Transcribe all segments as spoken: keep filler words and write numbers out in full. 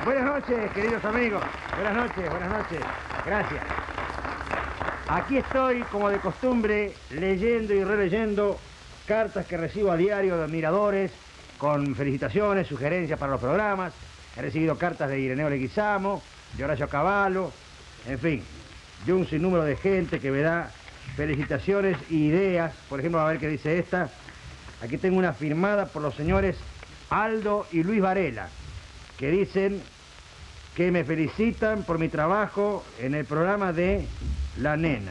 Buenas noches, queridos amigos. Buenas noches, buenas noches. Gracias. Aquí estoy, como de costumbre, leyendo y releyendo cartas que recibo a diario de admiradores con felicitaciones, sugerencias para los programas. He recibido cartas de Ireneo Leguizamo, de Horacio Cavallo, en fin, de un sinnúmero de gente que me da felicitaciones e ideas. Por ejemplo, a ver qué dice esta. Aquí tengo una firmada por los señores Aldo y Luis Varela, que dicen que me felicitan por mi trabajo en el programa de La Nena.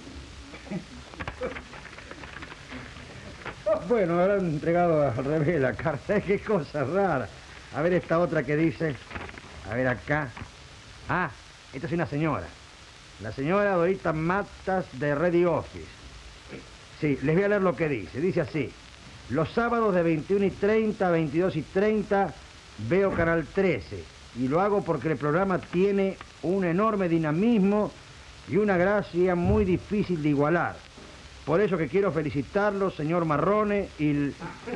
Bueno, habrán entregado al revés la carta. Qué cosa rara. A ver esta otra que dice. A ver acá. Ah, esta es una señora. La señora Dorita Matas de Ready Office. Sí, les voy a leer lo que dice. Dice así. Los sábados de veintiuna y treinta a veintidós y treinta veo Canal trece. Y lo hago porque el programa tiene un enorme dinamismo y una gracia muy difícil de igualar. Por eso que quiero felicitarlo, señor Marrone, y... El...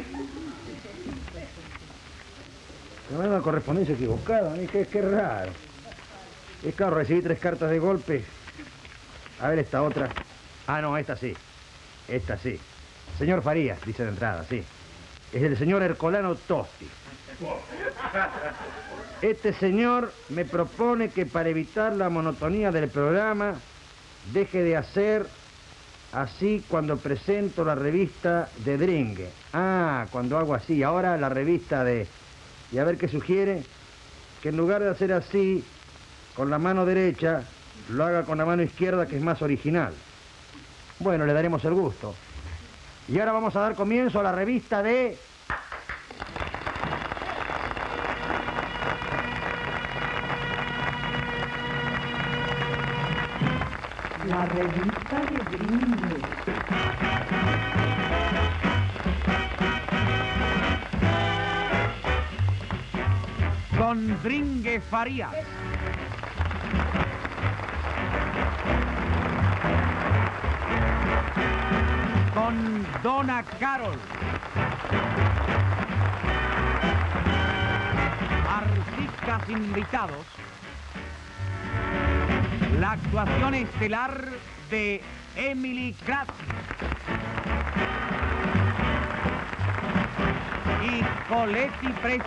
Me van a una correspondencia equivocada, ¿eh? qué, qué raro. Es claro, recibí tres cartas de golpe. A ver esta otra. Ah, no, esta sí. Esta sí. Señor Farías, dice de entrada, sí. Es el señor Ercolano Tosti. Este señor me propone que para evitar la monotonía del programa deje de hacer así cuando presento la revista de Dringue. Ah, cuando hago así. Ahora la revista de... Y a ver qué sugiere. Que en lugar de hacer así con la mano derecha, lo haga con la mano izquierda, que es más original. Bueno, le daremos el gusto. Y ahora vamos a dar comienzo a la revista de... La revista de Dringue. Con Dringue Farías. Con Donna Carol. Artistas invitados. La actuación estelar de Emily Kratz y Coletti Press.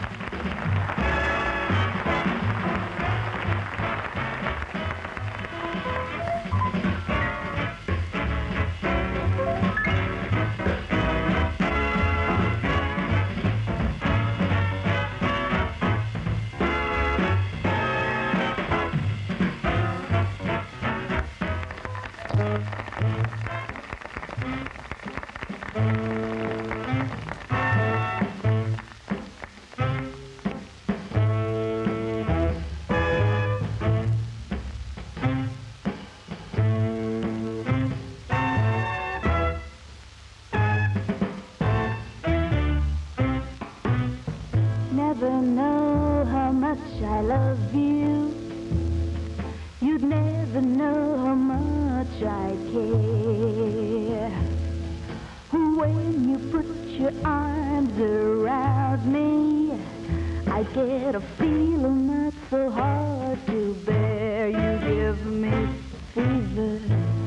Never know how much I love you. You'd never know how much I care. When you put your arms around me, I get a feeling that's so hard to bear. You give me fever.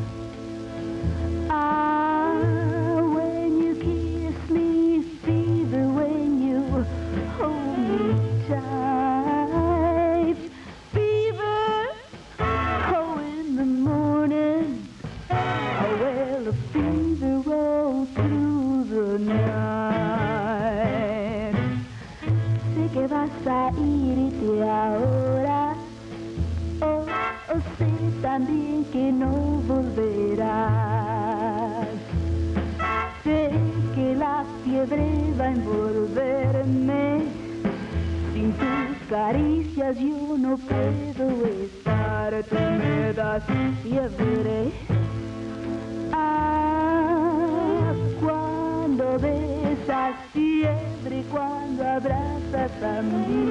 Ah, when you kiss me, fever when you hold me tight. Fever, oh, in the morning, oh, well, the fever rolls through the night. Sé que vas a irte ahora, oh, oh, sé también que no volverás. Sé que la fiebre va a envolverme. Sin tus caricias yo no puedo estar. Tú me das fiebre. Ah, cuando besas fiebre, cuando abrazas también.